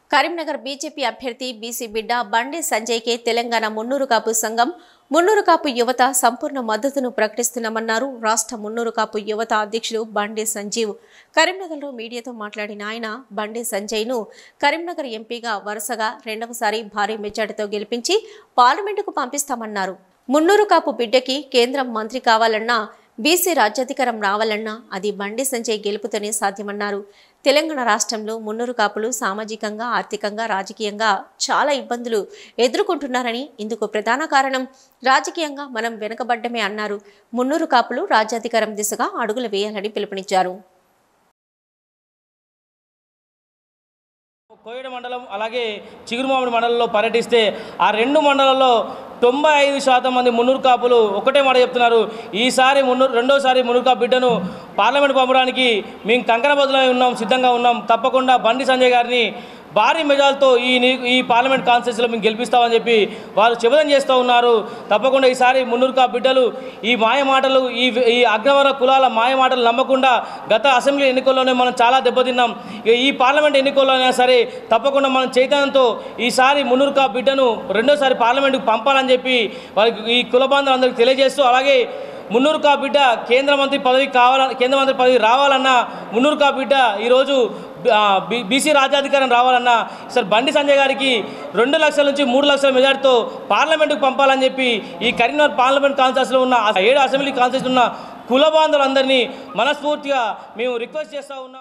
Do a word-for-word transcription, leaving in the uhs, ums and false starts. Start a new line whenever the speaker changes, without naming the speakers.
Karimnagar BJP అభ్యర్థి BC బిడ్డ బండి సంజయ్కే తెలంగాణ మున్నూరు కాపు సంఘం మున్నూరు కాపు యువత సంపూర్ణ మద్దతును ప్రకటిస్తున్నామన్నారు రాష్ట్ర మున్నూరు కాపు యువత అధ్యక్షుడు బండి సంజీవ్. కరీంనగర్లో మీడియాతో మాట్లాడిన ఆయన బండి సంజయ్ను కరీంనగర్ ఎంపీగా వరుసగా రెండవసారి భారీ మెజార్టీతో గెలిపించి పార్లమెంటుకు పంపిస్తామన్నారు. మున్నూరు కాపు బిడ్డకి కేంద్రం మంత్రి కావాలన్నా బీసీ రాజ్యాధికారం రావాలన్నా అది బండి సంజయ్ గెలుపుతోనే సాధ్యమన్నారు. తెలంగాణ రాష్ట్రంలో మున్నూరు కాపులు సామాజికంగా, ఆర్థికంగా, రాజకీయంగా చాలా ఇబ్బందులు ఎదుర్కొంటున్నారని, ఇందుకు ప్రధాన కారణం రాజకీయంగా మనం వెనుకబడ్డమే అన్నారు. మున్నూరు కాపులు రాజ్యాధికారం దిశగా అడుగులు వేయాలని పిలుపునిచ్చారు.
కోయడ మండలం అలాగే చిగురుమామిడి మండలంలో పర్యటిస్తే ఆ రెండు మండలాల్లో తొంభై ఐదు శాతం మంది మున్నూరు కాపులు ఒకటే మాట చెప్తున్నారు. ఈసారి మున్నూరు రెండోసారి మున్నూరు కాపు బిడ్డను పార్లమెంట్ పంపడానికి మేము కంకణబద్దులై ఉన్నాం, సిద్ధంగా ఉన్నాం. తప్పకుండా బండి సంజయ్ గారిని భారీ మెజార్టీతో ఈ ఈ పార్లమెంట్ కాన్స్టిట్యూన్సీలో మేము గెలిపిస్తామని చెప్పి వారు శపథం చేస్తూ ఉన్నారు. తప్పకుండా ఈసారి మున్నూరు కాపు బిడ్డలు ఈ మాయ మాటలు ఈ ఈ అగ్రవర్ణ కులాల మాయ మాటలు నమ్మకుండా గత అసెంబ్లీ ఎన్నికల్లోనే మనం చాలా దెబ్బతిన్నాం. ఈ పార్లమెంట్ ఎన్నికల్లో అయినా సరే తప్పకుండా మనం చైతన్యంతో ఈసారి మున్నూరు కాపు బిడ్డను రెండోసారి పార్లమెంటుకు పంపాలని చెప్పి వారికి ఈ కుల బాంధవులందరికీ తెలియజేస్తూ, అలాగే మున్నూరు కాపు బిడ్డ కేంద్ర మంత్రి పదవి కావాల కేంద్ర మంత్రి పదవి రావాలన్నా, మున్నూరు కాపు బిడ్డ ఈరోజు బీసీ రాజ్యాధికారం రావాలన్నా సార్ బండి సంజయ్ గారికి రెండు లక్షల నుంచి మూడు లక్షల మెజార్టీతో పార్లమెంటుకు పంపాలని చెప్పి ఈ కరీంనగర్ పార్లమెంట్ కాన్స్టిట్యూన్సీలో ఉన్న ఏడు అసెంబ్లీ కాన్స్టిట్యూన్సీ ఉన్న కుల బాంధవులందరినీ మనస్ఫూర్తిగా మేము రిక్వెస్ట్ చేస్తూ ఉన్నాం.